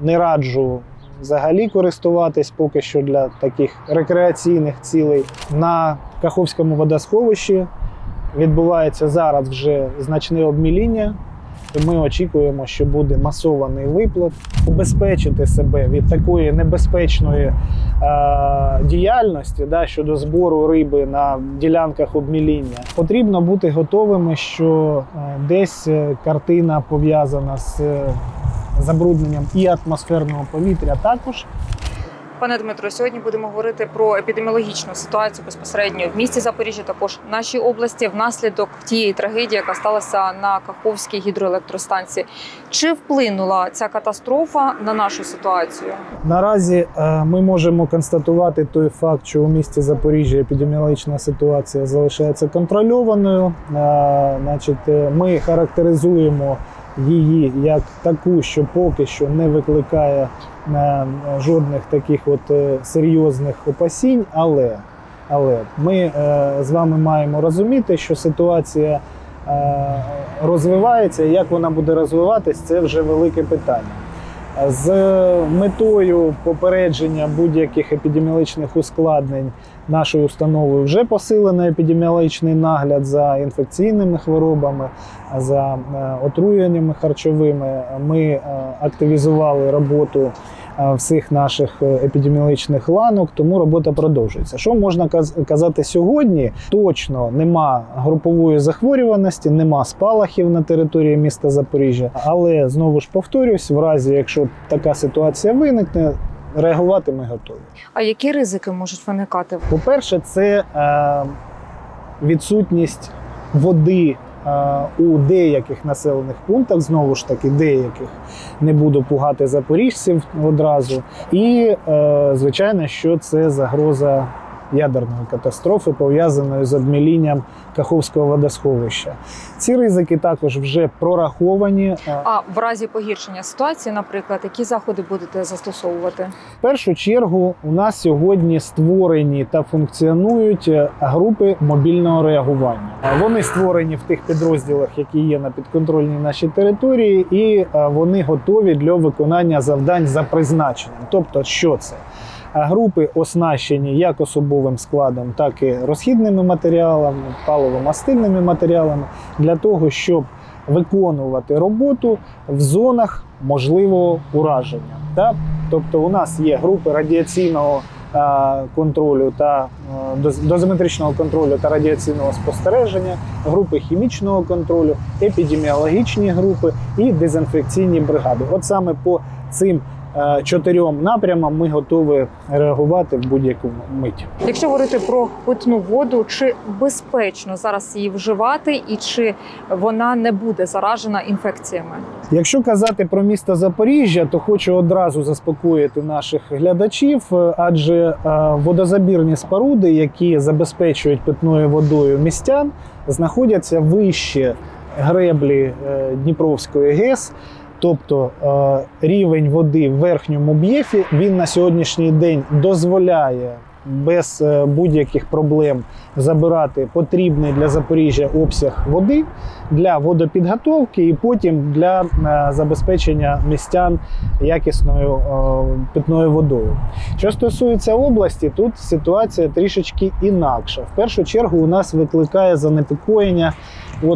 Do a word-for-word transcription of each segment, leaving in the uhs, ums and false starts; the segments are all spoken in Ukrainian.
не раджу взагалі користуватись поки що для таких рекреаційних цілей. На Каховському водосховищі відбувається зараз вже значне обміління. І ми очікуємо, що буде масований виплат. Убезпечити себе від такої небезпечної е, діяльності, да, щодо збору риби на ділянках обміління, потрібно бути готовими, що е, десь картина пов'язана з забрудненням і атмосферного повітря також. Пане Дмитро, сьогодні будемо говорити про епідеміологічну ситуацію безпосередньо в місті Запоріжжя, також в нашій області, внаслідок тієї трагедії, яка сталася на Каховській гідроелектростанції. Чи вплинула ця катастрофа на нашу ситуацію? Наразі ми можемо констатувати той факт, що у місті Запоріжжя епідеміологічна ситуація залишається контрольованою. Значить, ми характеризуємо її як таку, що поки що не викликає жодних таких от серйозних опасінь, але, але ми з вами маємо розуміти, що ситуація розвивається, і як вона буде розвиватись, це вже велике питання. З метою попередження будь-яких епідеміологічних ускладнень нашою установою вже посилено епідеміологічний нагляд за інфекційними хворобами, за отруєннями харчовими. Ми активізували роботу всіх наших епідеміологічних ланок, тому робота продовжується. Що можна казати сьогодні? Точно нема групової захворюваності, нема спалахів на території міста Запоріжжя, але, знову ж повторюсь, в разі, якщо така ситуація виникне, реагувати ми готові. А які ризики можуть виникати? По-перше, це е, відсутність води у деяких населених пунктах, знову ж таки, деяких, не буду пугати запоріжців одразу. І, звичайно, що це загроза ядерної катастрофи, пов'язаної з обмілінням Каховського водосховища. Ці ризики також вже прораховані. А в разі погіршення ситуації, наприклад, які заходи будете застосовувати? В першу чергу у нас сьогодні створені та функціонують групи мобільного реагування. Вони створені в тих підрозділах, які є на підконтрольній нашій території, і вони готові для виконання завдань за призначенням. Тобто, що це? Групи оснащені як особовим складом, так і розхідними матеріалами, паливо-мастильними матеріалами для того, щоб виконувати роботу в зонах можливого ураження. Так? Тобто у нас є групи радіаційного контролю та дозиметричного контролю та радіаційного спостереження, групи хімічного контролю, епідеміологічні групи і дезінфекційні бригади. От саме по цим чотирьом напрямам ми готові реагувати в будь-яку мить. Якщо говорити про питну воду, чи безпечно зараз її вживати і чи вона не буде заражена інфекціями? Якщо казати про місто Запоріжжя, то хочу одразу заспокоїти наших глядачів, адже водозабірні споруди, які забезпечують питною водою містян, знаходяться вище греблі Дніпровської ГЕС. Тобто рівень води в верхньому об'єфі, він на сьогоднішній день дозволяє без будь-яких проблем забирати потрібний для Запоріжжя обсяг води для водопідготовки і потім для забезпечення містян якісною питною водою. Що стосується області, тут ситуація трішечки інакша. В першу чергу у нас викликає занепокоєння от,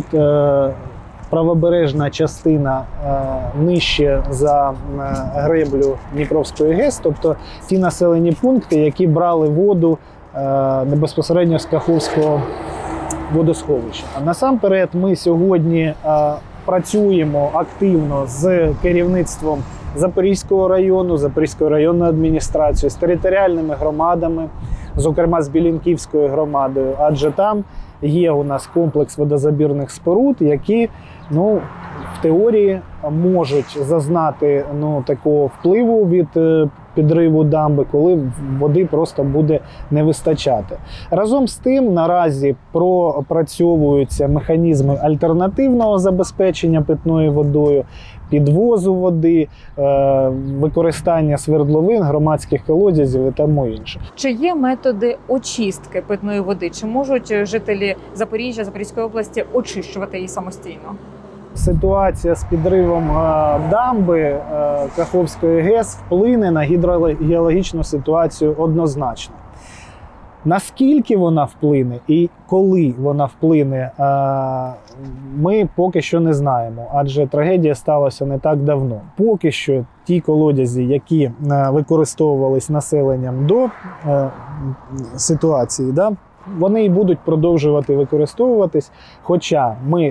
правобережна частина е, нижче за е, греблю Дніпровської ГЕС, тобто ті населені пункти, які брали воду е, безпосередньо з Каховського водосховища. Насамперед ми сьогодні е, працюємо активно з керівництвом Запорізького району, Запорізької районної адміністрації, з територіальними громадами, зокрема з Білінківською громадою, адже там є у нас комплекс водозабірних споруд, які, ну, в теорії можуть зазнати, ну, такого впливу від підриву дамби, коли води просто буде не вистачати. Разом з тим, наразі пропрацьовуються механізми альтернативного забезпечення питною водою, підвозу води, використання свердловин, громадських колодязів і тому інше. Чи є методи очистки питної води? Чи можуть жителі Запоріжжя, Запорізької області очищувати її самостійно? ситуація з підривом дамби Каховської ГЕС вплине на гідрогеологічну ситуацію однозначно. Наскільки вона вплине і коли вона вплине, ми поки що не знаємо, адже трагедія сталася не так давно. Поки що ті колодязі, які використовувались населенням до ситуації, да, вони і будуть продовжувати використовуватись, хоча ми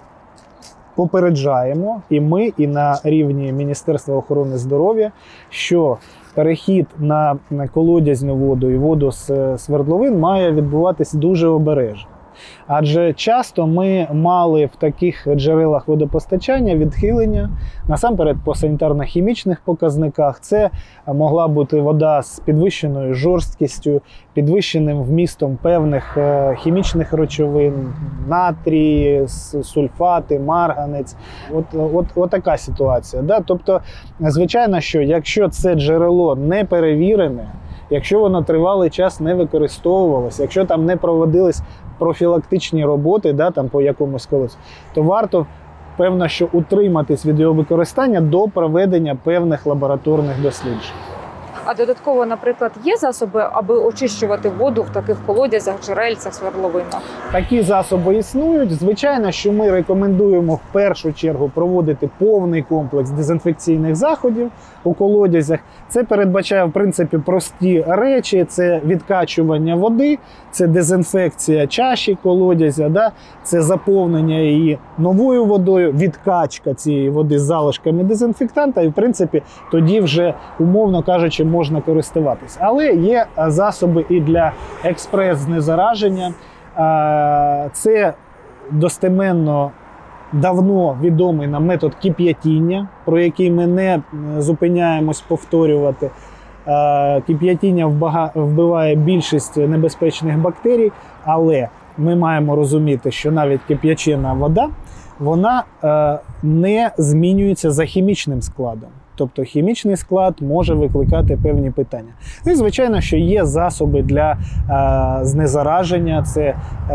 попереджаємо, і ми, і на рівні Міністерства охорони здоров'я, що перехід на колодязну воду і воду з свердловин має відбуватись дуже обережно. Адже часто ми мали в таких джерелах водопостачання відхилення, насамперед по санітарно-хімічних показниках. Це могла бути вода з підвищеною жорсткістю, підвищеним вмістом певних хімічних речовин, натрій, сульфати, марганець. От, от, от така ситуація. Да? Тобто, звичайно, що якщо це джерело не перевірене, якщо воно тривалий час не використовувалося, якщо там не проводились профілактичні роботи, да, там по якомусь колодцю, то варто, певно, що утриматись від його використання до проведення певних лабораторних досліджень. А додатково, наприклад, є засоби, аби очищувати воду в таких колодязях, джерельцях, свердловинах? Такі засоби існують. Звичайно, що ми рекомендуємо в першу чергу проводити повний комплекс дезінфекційних заходів у колодязях. Це передбачає, в принципі, прості речі. Це відкачування води, це дезінфекція чаші колодязя, да? Це заповнення її новою водою, відкачка цієї води з залишками дезінфектанта. І, в принципі, тоді вже, умовно кажучи, можна користуватися. Але є засоби і для експрес-знезараження. Це достеменно давно відомий нам метод кип'ятіння, про який ми не зупиняємось повторювати. Кип'ятіння вбиває більшість небезпечних бактерій, але ми маємо розуміти, що навіть кип'ячена вода, вона не змінюється за хімічним складом. Тобто хімічний склад може викликати певні питання. Ну і, звичайно, що є засоби для е, знезараження, це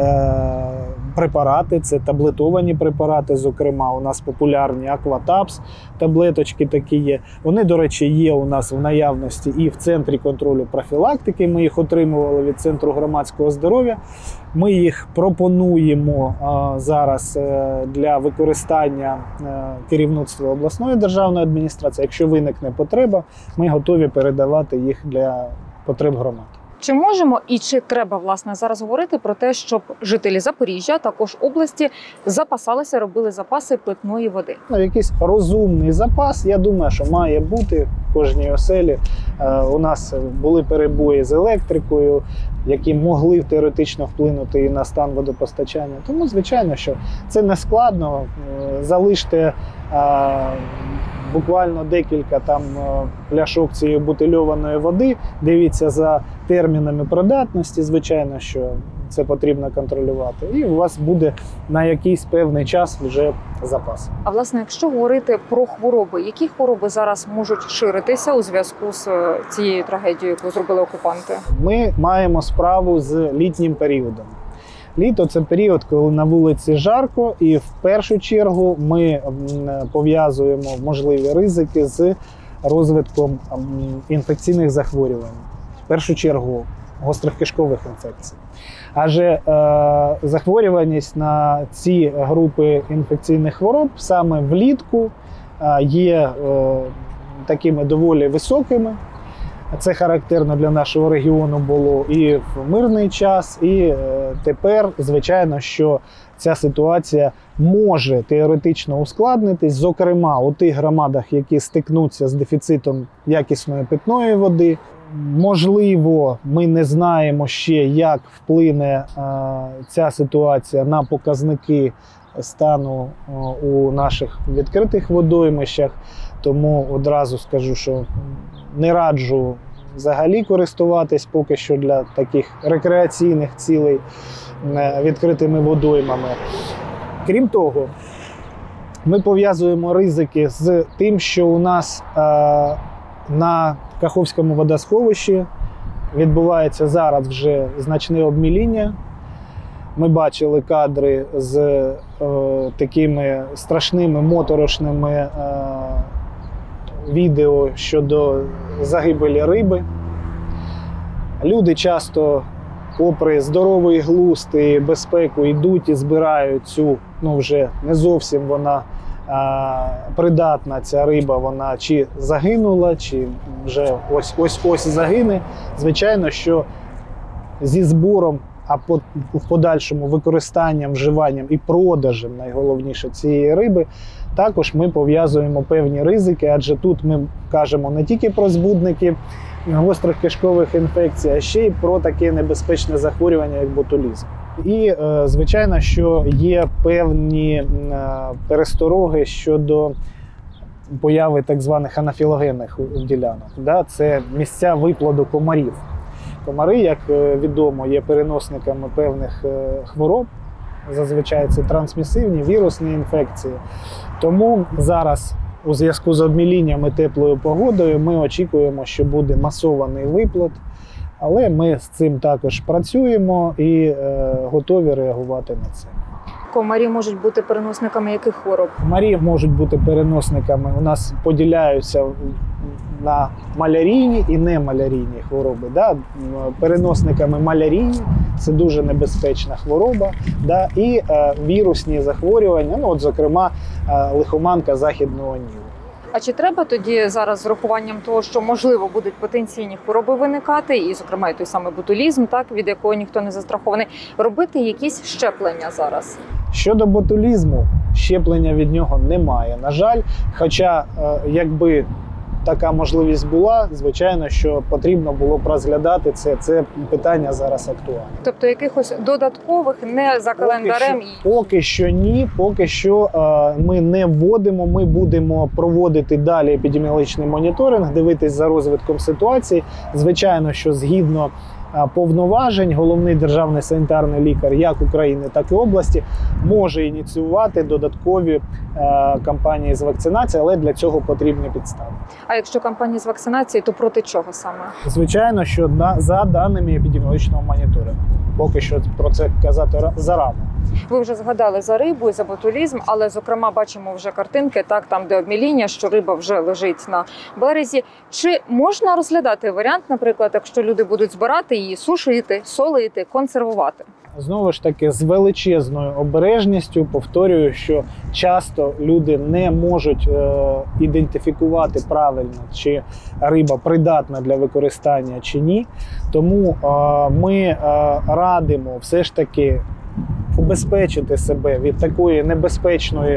е, препарати, це таблетовані препарати, зокрема, у нас популярні Акватапс, таблеточки такі є. Вони, до речі, є у нас в наявності і в Центрі контролю профілактики, ми їх отримували від Центру громадського здоров'я. Ми їх пропонуємо а, зараз е, для використання е, керівництва обласної державної адміністрації. Якщо виникне потреба, ми готові передавати їх для потреб громад. Чи можемо і чи треба, власне, зараз говорити про те, щоб жителі Запоріжжя, також області, запасалися, робили запаси питної води? Ну, якийсь розумний запас, я думаю, що має бути в кожній оселі. Е, у нас були перебої з електрикою, які могли теоретично вплинути і на стан водопостачання. Тому, звичайно, що це не складно. Залиште а, буквально декілька там пляшок цієї бутильованої води, дивіться за термінами придатності, звичайно, що це потрібно контролювати. І у вас буде на якийсь певний час вже запас. А, власне, якщо говорити про хвороби, які хвороби зараз можуть ширитися у зв'язку з цією трагедією, яку зробили окупанти? Ми маємо справу з літнім періодом. Літо – це період, коли на вулиці жарко, і в першу чергу ми пов'язуємо можливі ризики з розвитком інфекційних захворювань. В першу чергу гострих кишкових інфекцій. Адже е, захворюваність на ці групи інфекційних хвороб саме влітку е, є е, такими доволі високими. Це характерно для нашого регіону було і в мирний час, і е, тепер, звичайно, що ця ситуація може теоретично ускладнитись, зокрема у тих громадах, які стикнуться з дефіцитом якісної питної води. Можливо, ми не знаємо ще, як вплине е, ця ситуація на показники стану е, у наших відкритих водоймищах, тому одразу скажу, що не раджу взагалі користуватись поки що для таких рекреаційних цілей е, відкритими водоймами. Крім того, ми пов'язуємо ризики з тим, що у нас е, на Каховському водосховищі відбувається зараз вже значне обміління. Ми бачили кадри з е, такими страшними моторошними е, відео щодо загибелі риби. Люди часто, попри здоровий глузд і безпеку, йдуть і збирають цю, ну вже не зовсім вона а, придатна, ця риба, вона чи загинула, чи вже ось-ось загине. Звичайно, що зі збором, а по, в подальшому використанням, вживанням і продажем, найголовніше, цієї риби, також ми пов'язуємо певні ризики, адже тут ми кажемо не тільки про збудники гострих кишкових інфекцій, а ще й про таке небезпечне захворювання, як ботулізм. І, звичайно, що є певні перестороги щодо появи так званих анафілогенних ділянок. Це місця виплоду комарів. Комари, як відомо, є переносниками певних хвороб. Зазвичай це трансмісивні, вірусні інфекції. Тому зараз у зв'язку з обмілінням і теплою погодою ми очікуємо, що буде масований виплод. Але ми з цим також працюємо і е, готові реагувати на це. Комарі можуть бути переносниками яких хвороб? Комарі можуть бути переносниками. У нас поділяються на малярійні і немалярійні хвороби. Да? Переносниками малярійні – це дуже небезпечна хвороба. Да? І е, вірусні захворювання, ну, от, зокрема, е, лихоманка західного Нілу. А чи треба тоді зараз з урахуванням того, що, можливо, будуть потенційні хвороби виникати, і, зокрема, і той самий ботулізм, так, від якого ніхто не застрахований, робити якісь щеплення зараз? Щодо ботулізму, щеплення від нього немає, на жаль. Хоча, якби така можливість була, звичайно, що потрібно було б розглядати це. Це питання зараз актуальне. Тобто якихось додаткових, не за календарем? Поки що, поки що ні, поки що е, ми не вводимо, ми будемо проводити далі епідеміологічний моніторинг, дивитись за розвитком ситуації. Звичайно, що згідно повноважень головний державний санітарний лікар як України, так і області може ініціювати додаткові е, кампанії з вакцинації, але для цього потрібні підстави. А якщо кампанії з вакцинації, то проти чого саме? Звичайно, що на, за даними епідеміологічного моніторингу. Поки що про це казати зарано. Ви вже згадали за рибу і за ботулізм, але, зокрема, бачимо вже картинки, так, там, де обміління, що риба вже лежить на березі. Чи можна розглядати варіант, наприклад, якщо люди будуть збирати її, сушити, солити, консервувати? Знову ж таки, з величезною обережністю повторюю, що часто люди не можуть е, ідентифікувати правильно, чи риба придатна для використання чи ні. Тому е, ми е, радимо все ж таки убезпечити себе від такої небезпечної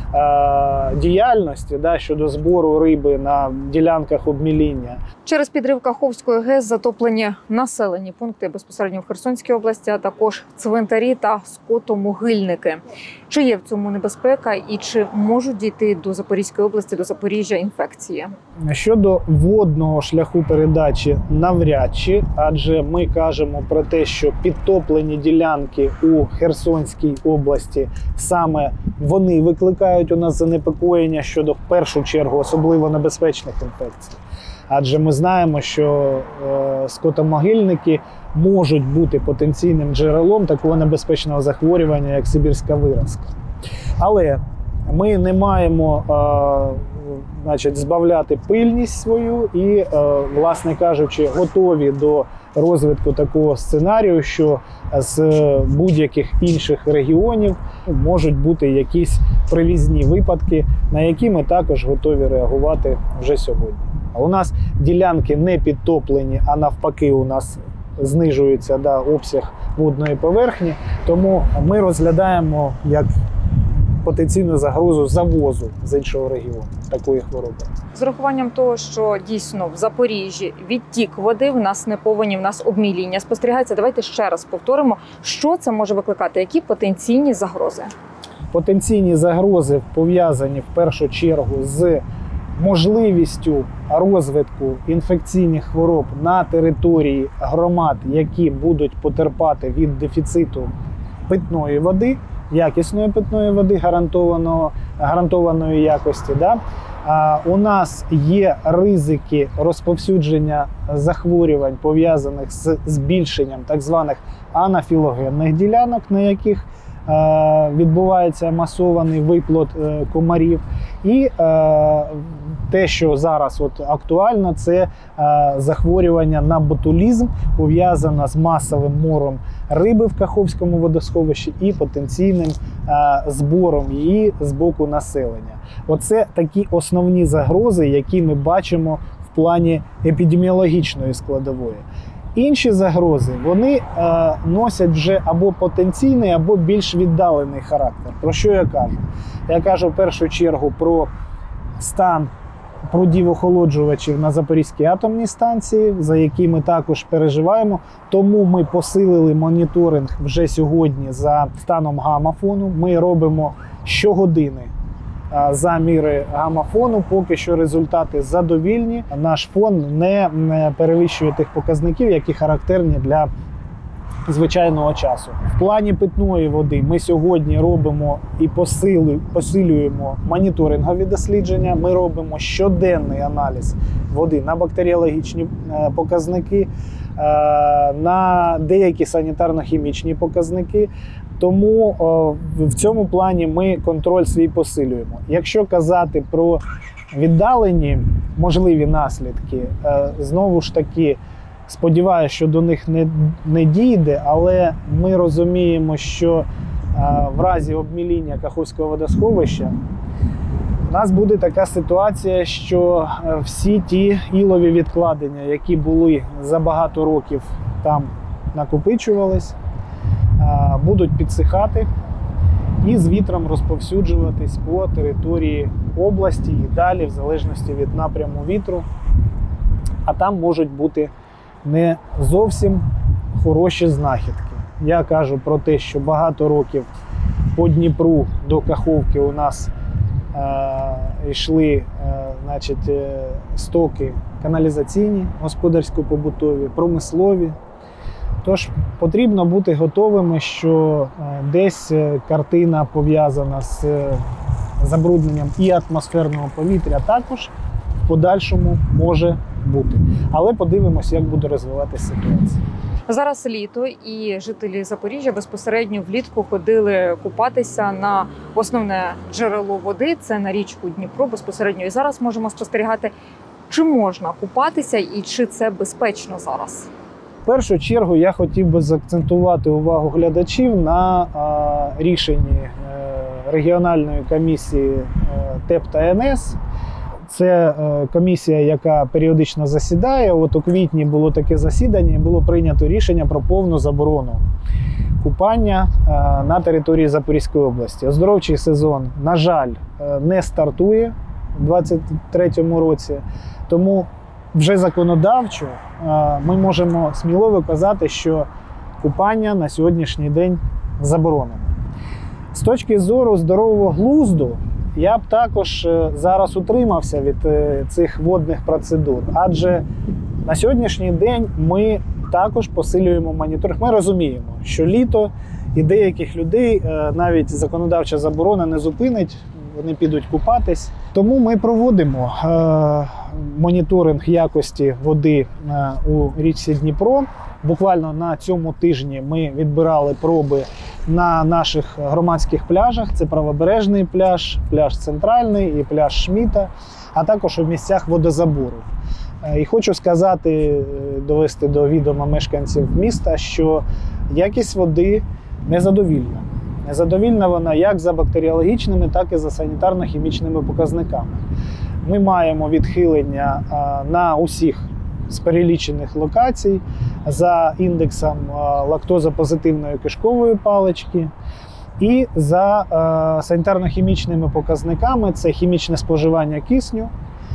е, діяльності, да, щодо збору риби на ділянках обміління. Через підрив Каховської ГЕС затоплені населені пункти безпосередньо в Херсонській області, а також цвинтарі та скотомогильники. Чи є в цьому небезпека і чи можуть дійти до Запорізької області, до Запоріжжя інфекції? Щодо водного шляху передачі навряд чи, адже ми кажемо про те, що підтоплені ділянки у Херсонській області, саме вони викликають у нас занепокоєння щодо, в першу чергу, особливо небезпечних інфекцій. Адже ми знаємо, що е, скотомогильники можуть бути потенційним джерелом такого небезпечного захворювання, як сибірська виразка. Але ми не маємо е, значить, збавляти пильність свою і, е, власне кажучи, готові до розвитку такого сценарію, що з будь-яких інших регіонів можуть бути якісь привізні випадки, на які ми також готові реагувати вже сьогодні. У нас ділянки не підтоплені, а навпаки у нас знижується, да, обсяг водної поверхні, тому ми розглядаємо як потенційну загрозу завозу з іншого регіону такої хвороби. З урахуванням того, що дійсно в Запоріжжі відтік води, в нас не повені, в нас обміління спостерігається, давайте ще раз повторимо, що це може викликати, які потенційні загрози? Потенційні загрози пов'язані в першу чергу з можливістю розвитку інфекційних хвороб на території громад, які будуть потерпати від дефіциту питної води, якісної питної води гарантованого, гарантованої якості. Да? У нас є ризики розповсюдження захворювань, пов'язаних з збільшенням так званих анафілогенних ділянок, на яких відбувається масований виплод комарів. І те, що зараз от актуально, це захворювання на ботулізм, пов'язане з масовим мором риби в Каховському водосховищі і потенційним збором її з боку населення. Оце такі основні загрози, які ми бачимо в плані епідеміологічної складової. Інші загрози, вони е, носять вже або потенційний, або більш віддалений характер. Про що я кажу? Я кажу в першу чергу про стан прудів-охолоджувачів на Запорізькій атомній станції, за які ми також переживаємо. Тому ми посилили моніторинг вже сьогодні за станом гамма-фону. Ми робимо щогодини заміри гамма-фону, поки що результати задовільні. Наш фон не перевищує тих показників, які характерні для звичайного часу. В плані питної води ми сьогодні робимо і посилюємо моніторингові дослідження. Ми робимо щоденний аналіз води на бактеріологічні показники, на деякі санітарно-хімічні показники. Тому о, в цьому плані ми контроль свій посилюємо. Якщо казати про віддалені можливі наслідки, е, знову ж таки, сподіваюся, що до них не, не дійде, але ми розуміємо, що е, в разі обміління Каховського водосховища у нас буде така ситуація, що всі ті ілові відкладення, які були за багато років там накопичувались, будуть підсихати і з вітром розповсюджуватись по території області і далі, в залежності від напряму вітру. А там можуть бути не зовсім хороші знахідки. Я кажу про те, що багато років по Дніпру до Каховки у нас е, йшли е, значить, е, стоки каналізаційні, господарсько-побутові, промислові. Тож потрібно бути готовими, що десь картина пов'язана з забрудненням і атмосферного повітря також в подальшому може бути. Але подивимося, як буде розвиватися ситуація. Зараз літо, і жителі Запоріжжя безпосередньо влітку ходили купатися на основне джерело води, це на річку Дніпро безпосередньо. І зараз можемо спостерігати, чи можна купатися і чи це безпечно зараз. В першу чергу я хотів би заакцентувати увагу глядачів на а, рішенні е, регіональної комісії е, ТЕП та ен ес. Це е, комісія, яка періодично засідає. От у квітні було таке засідання і було прийнято рішення про повну заборону купання е, на території Запорізької області. Оздоровчий сезон, на жаль, е, не стартує у двадцять третьому році, тому вже законодавчо ми можемо сміливо казати, що купання на сьогоднішній день заборонено. З точки зору здорового глузду, я б також зараз утримався від цих водних процедур, адже на сьогоднішній день ми також посилюємо моніторинг. Ми розуміємо, що літо і деяких людей навіть законодавча заборона не зупинить, вони підуть купатись. Тому ми проводимо е, моніторинг якості води е, у річці Дніпро. Буквально на цьому тижні ми відбирали проби на наших громадських пляжах. Це Правобережний пляж, пляж Центральний і пляж Шміта, а також у місцях водозабору. Е, і хочу сказати, довести до відома мешканців міста, що якість води незадовільна. Незадовільна вона як за бактеріологічними, так і за санітарно-хімічними показниками. Ми маємо відхилення на усіх з перелічених локацій за індексом лактозопозитивної кишкової палички і за санітарно-хімічними показниками. Це хімічне споживання кисню,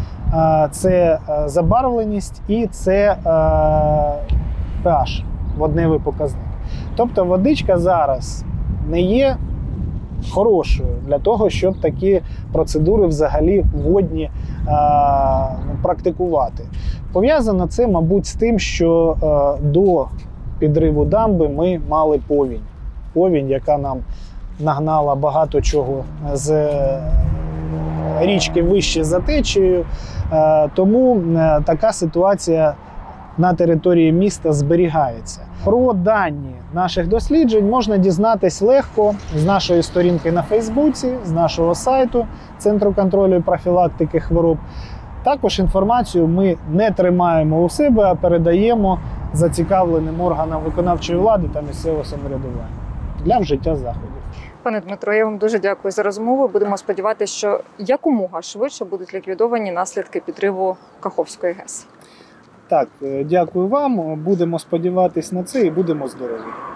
це забарвленість і це pH, водневий показник. Тобто водичка зараз не є хорошою для того, щоб такі процедури взагалі водні а, практикувати. Пов'язано це, мабуть, з тим, що а, до підриву дамби ми мали повінь. Повінь, яка нам нагнала багато чого з річки вище за течією, тому така ситуація на території міста зберігається. Про дані наших досліджень можна дізнатись легко з нашої сторінки на Фейсбуці, з нашого сайту Центру контролю і профілактики хвороб. Також інформацію ми не тримаємо у себе, а передаємо зацікавленим органам виконавчої влади та місцевого самоврядування для вжиття заходів. Пане Дмитро, я вам дуже дякую за розмову. Будемо сподіватися, що якомога швидше будуть ліквідовані наслідки підриву Каховської ГЕС. Так, дякую вам. Будемо сподіватись на це і будемо здорові.